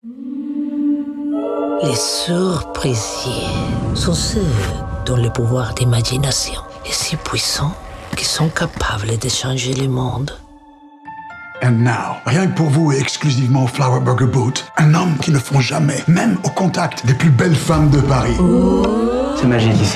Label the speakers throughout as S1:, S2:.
S1: Les surprisiers sont ceux dont le pouvoir d'imagination est si puissant qu'ils sont capables de changer le monde.
S2: And now, rien que pour vous et exclusivement Flower Burger Boot, un homme qui ne fond jamais, même au contact des plus belles femmes de Paris.
S3: C'est magique ici.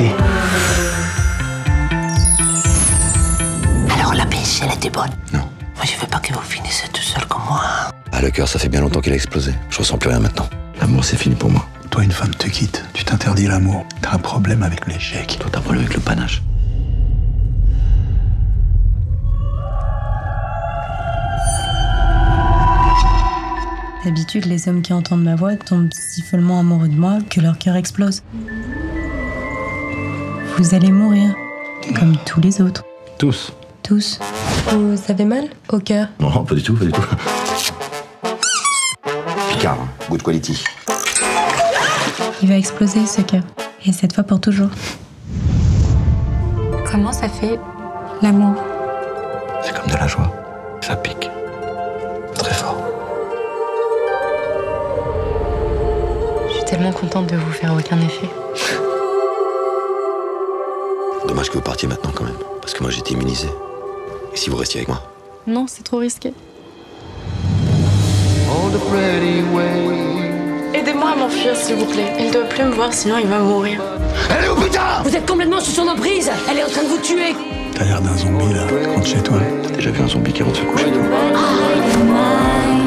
S1: Alors la pêche, elle était bonne?
S4: Non.
S1: Moi, je veux pas que vous finissiez tout seul comme moi.
S4: Ah, le cœur, ça fait bien longtemps qu'il a explosé. Je ressens plus rien maintenant. L'amour, c'est fini pour moi.
S2: Toi, une femme te quitte, tu t'interdis l'amour. T'as un problème avec l'échec.
S4: Toi, t'as un problème avec le panache.
S5: D'habitude, les hommes qui entendent ma voix tombent si follement amoureux de moi que leur cœur explose. Vous allez mourir, comme tous les autres.
S4: Tous.
S5: Tous. Vous avez mal au cœur?
S4: Non, pas du tout, pas du tout. Picard, hein. Good quality.
S5: Il va exploser ce cœur. Et cette fois pour toujours.
S6: Comment ça fait l'amour?
S4: C'est comme de la joie. Ça pique. Très fort.
S6: Je suis tellement contente de vous faire aucun effet.
S4: Dommage que vous partiez maintenant quand même. Parce que moi j'étais immunisé. Et si vous restiez avec moi?
S6: Non, c'est trop risqué. Aidez-moi à m'enfuir, s'il vous plaît. Il ne doit plus me voir, sinon il va mourir.
S4: Allez au putain!
S1: Vous êtes complètement sous son emprise. Elle est en train de vous tuer.
S2: T'as l'air d'un zombie là, rentre chez toi.
S4: T'as déjà vu un zombie qui rentre se coucher, toi?
S7: I